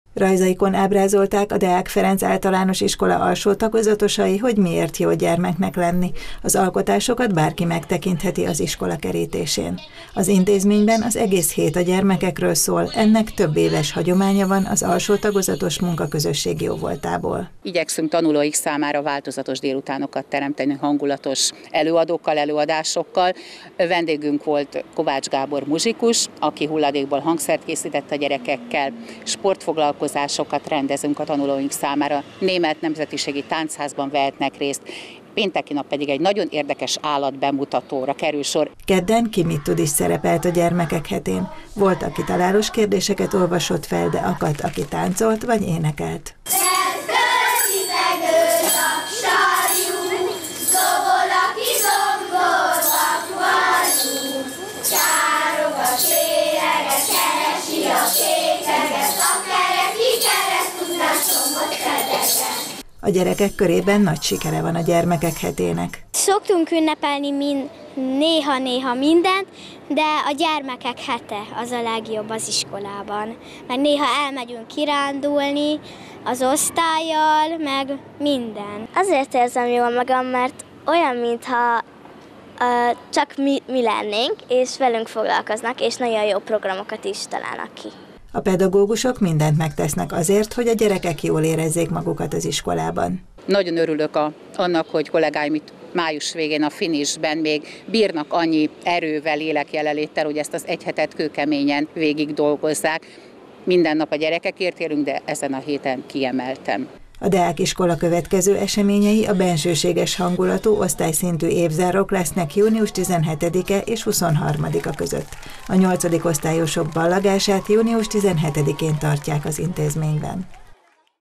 Rajzaikon ábrázolták a Deák Ferenc Általános Iskola alsó tagozatosai, hogy miért jó gyermeknek lenni. Az alkotásokat bárki megtekintheti az iskola kerítésén. Az intézményben az egész hét a gyermekekről szól, ennek több éves hagyománya van az alsó tagozatos munkaközösség jóvoltából. Igyekszünk tanulóik számára változatos délutánokat teremteni, hangulatos előadókkal, előadásokkal. Vendégünk volt Kovács Gábor muzsikus, aki hulladékból hangszert készített a gyerekekkel, sportfoglalkozásokat rendezünk a tanulóink számára, német nemzetiségi táncházban vehetnek részt, pénteki nap pedig egy nagyon érdekes állatbemutatóra kerül sor. Kedden Ki mit tud is szerepelt a gyermekek hetén. Volt, aki találós kérdéseket olvasott fel, de akadt, aki táncolt vagy énekelt. A gyerekek körében nagy sikere van a gyermekek hetének. Szoktunk ünnepelni néha-néha mindent, de a gyermekek hete az a legjobb az iskolában. Meg néha elmegyünk kirándulni az osztállyal, meg minden. Azért érzem jól magam, mert olyan, mintha csak mi lennénk, és velünk foglalkoznak, és nagyon jó programokat is találnak ki. A pedagógusok mindent megtesznek azért, hogy a gyerekek jól érezzék magukat az iskolában. Nagyon örülök annak, hogy kollégáim itt május végén a finishben még bírnak annyi erővel, lélekjelenléttel, hogy ezt az egy hetet kőkeményen végig dolgozzák. Minden nap a gyerekekért élünk, de ezen a héten kiemeltem. A Deák iskola következő eseményei a bensőséges hangulatú osztályszintű évzárók lesznek június 17-e és 23-a között. A 8. osztályosok ballagását június 17-én tartják az intézményben.